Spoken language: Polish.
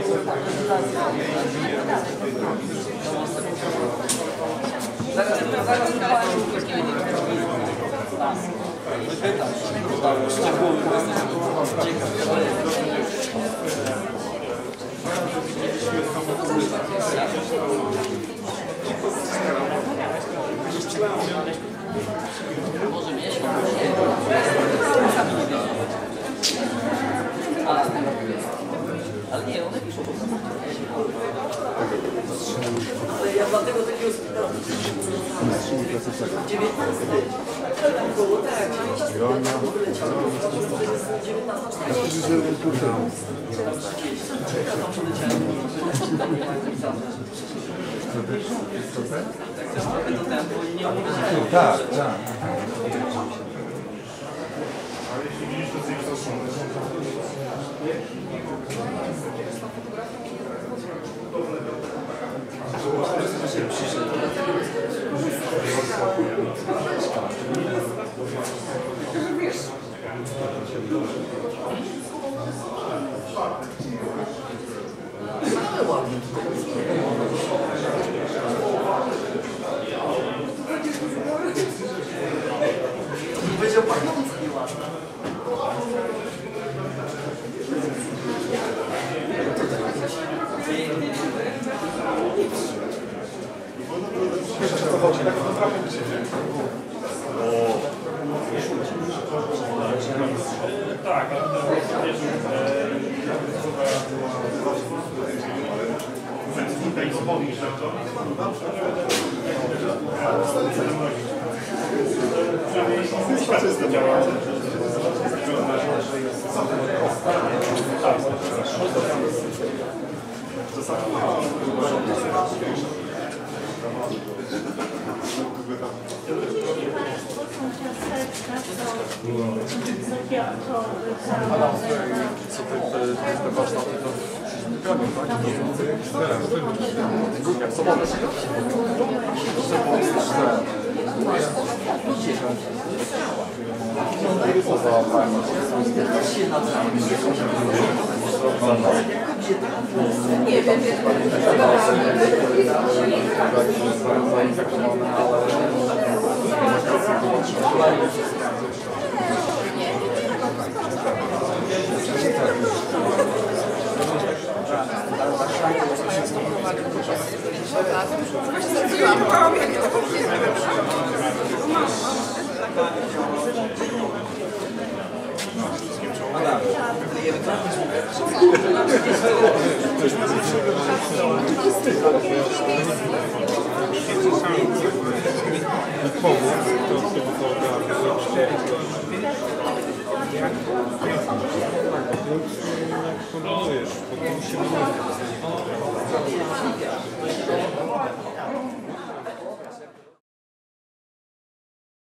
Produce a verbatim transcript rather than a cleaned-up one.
Może mieć? Ale nie, one piszą po prostu. Ale ja dlatego takiego spytałem. dziewiętnasty. Koło tak. Tak, tak. Powiedział pachnący nieładne. Wiesz, o co chodzi, tak naprawdę być nie? Tak, ale to jest tutaj powodzi, że to czysto działa. Co te warsztaty to wygramy, tak? Jak sobotę. Nie wiem, Jak kombinujesz, bo to musimy